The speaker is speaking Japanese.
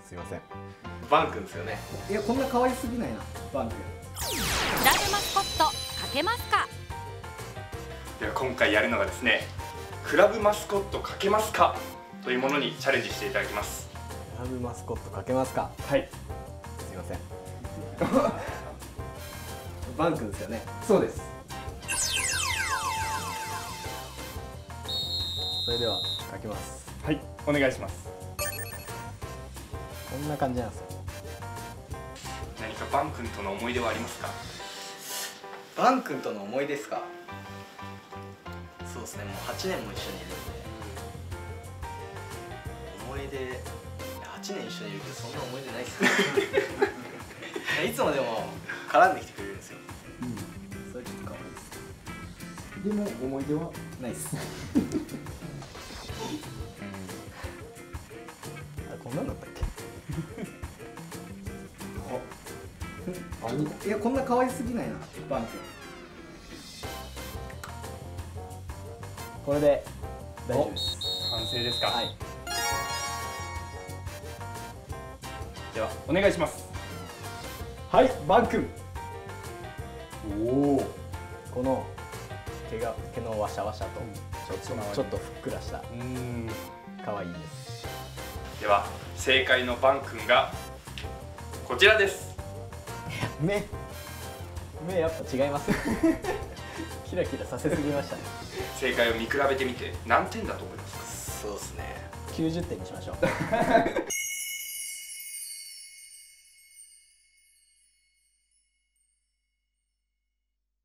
すいません。 バン君ですよね。 いやこんな可愛すぎないなバン君。 クラブマスコットかけますか。 では今回やるのがですね、クラブマスコットかけますかというものにチャレンジしていただきます。 クラブマスコットかけますか。 はい、 すいません。 バン君ですよね。 そうです。 それではかけます。 はい、お願いします。 こんな感じなんですよ。 何かバン君との思い出はありますか？ バン君との思い出ですか。そうですね、もう8年も一緒にいるんで、思い出8年一緒にいるけどそんな思い出ないっすね。いつもでも絡んできてくれるんですよ。 それちょっと可愛いです。でも思い出はないっす。 あ、こんなんだったっけ。 いやこんな可愛すぎないなバン君。 これで大丈夫です。 完成ですか？ はい。 ではお願いします。 はい、バン君。 おお、 この毛のワシャワシャとちょっとふっくらした可愛いです。 では正解のバン君がこちらです。 目やっぱ違います。キラキラさせすぎましたね。 正解を見比べてみて何点だと思いますか？ そうですね。 90点にしましょう。